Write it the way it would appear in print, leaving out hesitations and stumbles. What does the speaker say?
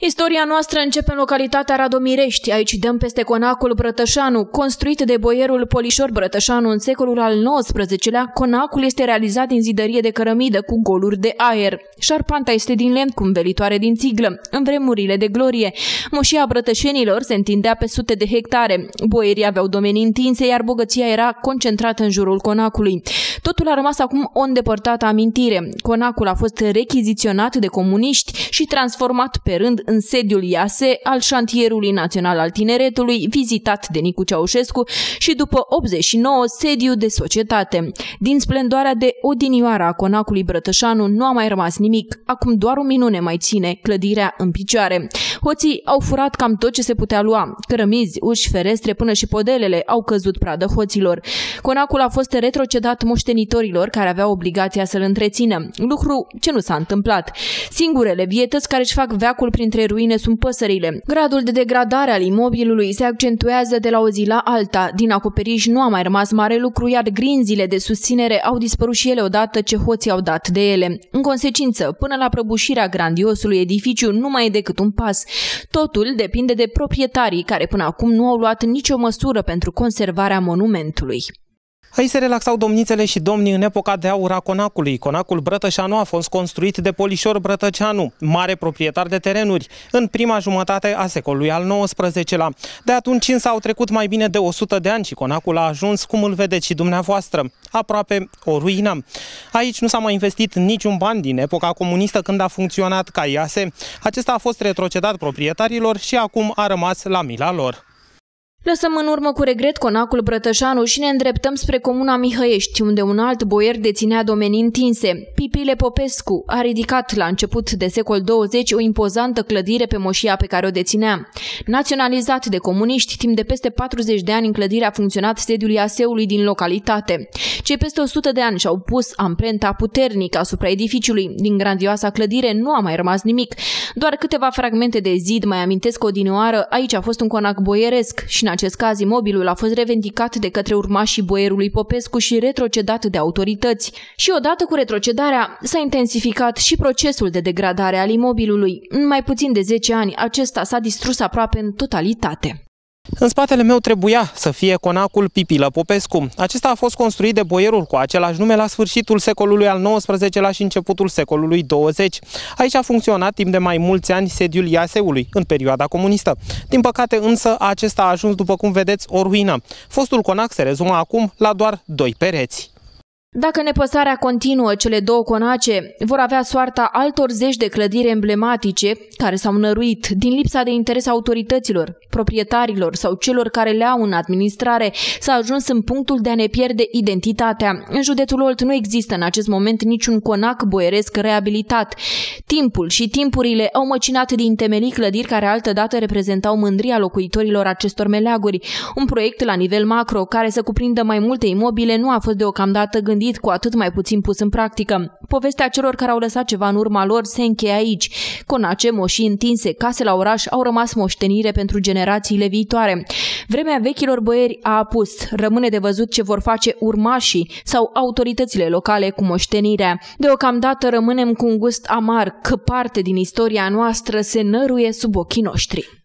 Istoria noastră începe în localitatea Radomirești. Aici dăm peste conacul Brătășanu. Construit de boierul Polișor Brătășanu în secolul al XIX-lea, conacul este realizat din zidărie de cărămidă cu goluri de aer. Șarpanta este din lemn cu învelitoare din țiglă. În vremurile de glorie, moșia brătășenilor se întindea pe sute de hectare. Boierii aveau domenii întinse, iar bogăția era concentrată în jurul conacului. Totul a rămas acum o îndepărtată amintire. Conacul a fost rechiziționat de comuniști și transformat pe rând în sediul IASE al Șantierului Național al Tineretului, vizitat de Nicu Ceaușescu, și după 89 sediu de societate. Din splendoarea de odinioară a conacului Brătășanu nu a mai rămas nimic. Acum doar o minune mai ține clădirea în picioare. Hoții au furat cam tot ce se putea lua. Cărămizi, uși, ferestre, până și podelele au căzut pradă hoților. Conacul a fost retrocedat moștenitorilor care aveau obligația să-l întrețină, lucru ce nu s-a întâmplat. Singurele vietăți care își fac veacul printre ruine sunt păsările. Gradul de degradare al imobilului se accentuează de la o zi la alta. Din acoperiș nu a mai rămas mare lucru, iar grinzile de susținere au dispărut și ele odată ce hoții au dat de ele. În consecință, până la prăbușirea grandiosului edificiu nu mai e decât un pas. Totul depinde de proprietarii care până acum nu au luat nicio măsură pentru conservarea monumentului. Aici se relaxau domnițele și domnii în epoca de aur a conacului. Conacul Brătășanu a fost construit de Polișor Brătășanu, mare proprietar de terenuri, în prima jumătate a secolului al XIX-lea. De atunci însă au trecut mai bine de 100 de ani și conacul a ajuns, cum îl vedeți și dumneavoastră, aproape o ruină. Aici nu s-a mai investit niciun ban din epoca comunistă, când a funcționat ca IASE. Acesta a fost retrocedat proprietarilor și acum a rămas la mila lor. Lăsăm în urmă cu regret conacul Brătășanu și ne îndreptăm spre comuna Mihăiești, unde un alt boier deținea domenii întinse. Pipile Popescu a ridicat la început de secol 20 o impozantă clădire pe moșia pe care o deținea. Naționalizat de comuniști, timp de peste 40 de ani în clădire a funcționat sediul IASE-ului din localitate. Cei peste 100 de ani și-au pus amprenta puternică asupra edificiului. Din grandioasa clădire nu a mai rămas nimic. Doar câteva fragmente de zid mai amintesc odinioară, aici a fost un conac boieresc și în acest caz imobilul a fost revendicat de către urmașii boierului Popescu și retrocedat de autorități. Și odată cu retrocedarea s-a intensificat și procesul de degradare al imobilului. În mai puțin de 10 ani acesta s-a distrus aproape în totalitate. În spatele meu trebuia să fie conacul Pipilă Popescu. Acesta a fost construit de boierul cu același nume la sfârșitul secolului al XIX-lea și începutul secolului 20. Aici a funcționat timp de mai mulți ani sediul IASE-ului, în perioada comunistă. Din păcate însă, acesta a ajuns, după cum vedeți, o ruină. Fostul conac se rezumă acum la doar 2 pereți. Dacă nepăsarea continuă, cele două conace vor avea soarta altor zeci de clădiri emblematice care s-au năruit din lipsa de interes a autorităților, proprietarilor sau celor care le au în administrare. S-a ajuns în punctul de a ne pierde identitatea. În județul Olt nu există în acest moment niciun conac boieresc reabilitat. Timpul și timpurile au măcinat din temelii clădiri care altădată reprezentau mândria locuitorilor acestor meleaguri. Un proiect la nivel macro care să cuprindă mai multe imobile nu a fost deocamdată gândit, cu atât mai puțin pus în practică. Povestea celor care au lăsat ceva în urma lor se încheie aici. Conace, moșii întinse, case la oraș au rămas moștenire pentru generațiile viitoare. Vremea vechilor boieri a apus. Rămâne de văzut ce vor face urmașii sau autoritățile locale cu moștenirea. Deocamdată rămânem cu un gust amar că parte din istoria noastră se năruie sub ochii noștri.